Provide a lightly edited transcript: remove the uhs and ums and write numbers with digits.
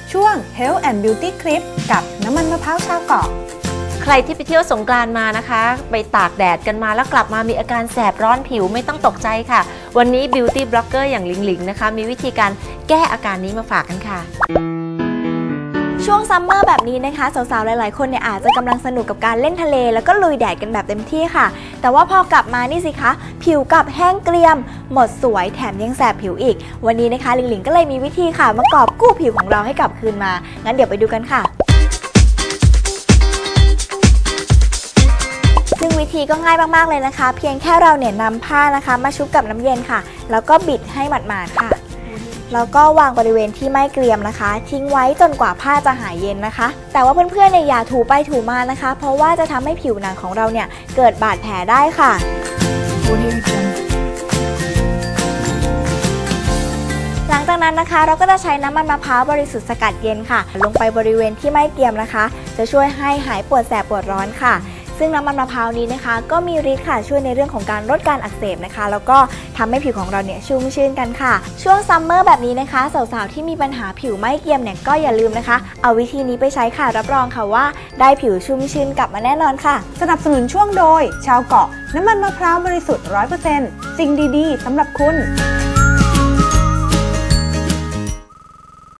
ช่วง Health and Beauty Clip กับน้ำมันมะพร้าวชาวเกาะใครที่ไปเที่ยวสงกรานต์มานะคะไปตากแดดกันมาแล้วกลับมามีอาการแสบร้อนผิวไม่ต้องตกใจค่ะวันนี้ Beauty Blogger อย่างหลิงนะคะมีวิธีการแก้อาการนี้มาฝากกันค่ะช่วงซัมเมอร์แบบนี้นะคะสาวๆหลายๆคนเนี่ยอาจจะกำลังสนุกกับการเล่นทะเลแล้วก็ลุยแดดกันแบบเต็มที่ค่ะแต่ว่าพอกลับมานี่สิคะผิวกลับแห้งเกรียมหมดสวยแถมยังแสบผิวอีกวันนี้นะคะหลิงๆก็เลยมีวิธีค่ะมากอบกู้ผิวของเราให้กลับคืนมางั้นเดี๋ยวไปดูกันค่ะซึ่งวิธีก็ง่ายมากๆเลยนะคะเพียงแค่เราเนี่ยนำผ้านะคะมาชุบกับน้ำเย็นค่ะแล้วก็บิดให้หมาดๆค่ะแล้วก็วางบริเวณที่ไม่เกรียมนะคะทิ้งไว้จนกว่าผ้าจะหายเย็นนะคะแต่ว่าเพื่อนๆเนี่ยอย่าถูไปถูมานะคะเพราะว่าจะทำให้ผิวหนังของเราเนี่ยเกิดบาดแผลได้ค่ะหลังจากนั้นนะคะเราก็จะใช้น้ำมันมะพร้าวบริสุทธิ์สกัดเย็นค่ะลงไปบริเวณที่ไม่เกรียมนะคะจะช่วยให้หายปวดแสบปวดร้อนค่ะซึ่งน้ำมันมะพร้าวนี้นะคะก็มีฤทธิ์ค่ะช่วยในเรื่องของการลดการอักเสบนะคะแล้วก็ทำให้ผิวของเราเนี่ยชุ่มชื่นกันค่ะช่วงซัมเมอร์แบบนี้นะคะสาวๆที่มีปัญหาผิวไม่เกรียมเนี่ยก็อย่าลืมนะคะเอาวิธีนี้ไปใช้ค่ะรับรองค่ะว่าได้ผิวชุ่มชื่นกลับมาแน่นอนค่ะสนับสนุนช่วงโดยชาวเกาะน้ำมันมะพร้าวบริสุทธิ์ 100% สิ่งดีๆสำหรับคุณ